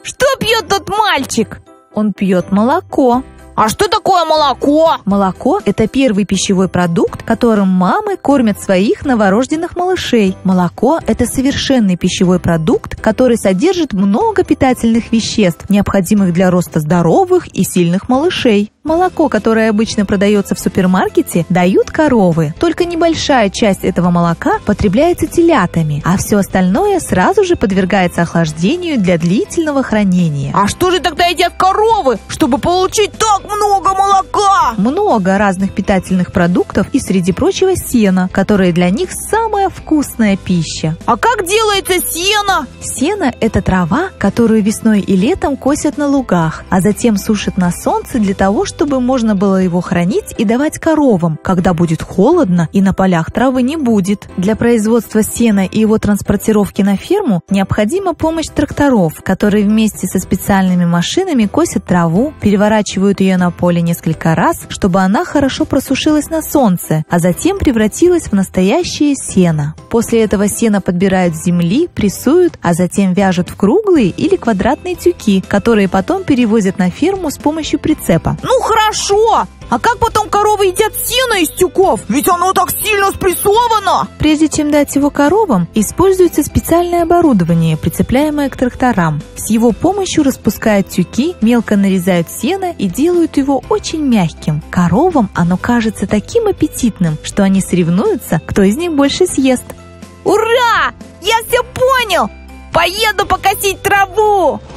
Что пьет тот мальчик? Он пьет молоко. А что такое молоко? Молоко – это первый пищевой продукт, которым мамы кормят своих новорожденных малышей. Молоко – это совершенный пищевой продукт, который содержит много питательных веществ, необходимых для роста здоровых и сильных малышей. Молоко, которое обычно продается в супермаркете, дают коровы. Только небольшая часть этого молока потребляется телятами, а все остальное сразу же подвергается охлаждению для длительного хранения. А что же тогда едят коровы, чтобы получить так много молока? Много разных питательных продуктов и, среди прочего, сено, которое для них самая вкусная пища. А как делается сено? Сено – это трава, которую весной и летом косят на лугах, а затем сушат на солнце для того, чтобы можно было его хранить и давать коровам, когда будет холодно и на полях травы не будет. Для производства сена и его транспортировки на ферму необходима помощь тракторов, которые вместе со специальными машинами косят траву, переворачивают ее на поле несколько раз, чтобы она хорошо просушилась на солнце, а затем превратилась в настоящее сено. После этого сено подбирают с земли, прессуют, а затем вяжут в круглые или квадратные тюки, которые потом перевозят на ферму с помощью прицепа. Ну хорошо! А как потом коровы едят сено из тюков? Ведь оно так сильно спрессовано! Прежде чем дать его коровам, используется специальное оборудование, прицепляемое к тракторам. С его помощью распускают тюки, мелко нарезают сено и делают его очень мягким. Коровам оно кажется таким аппетитным, что они соревнуются, кто из них больше съест. Ура! Я все понял! Поеду покосить траву!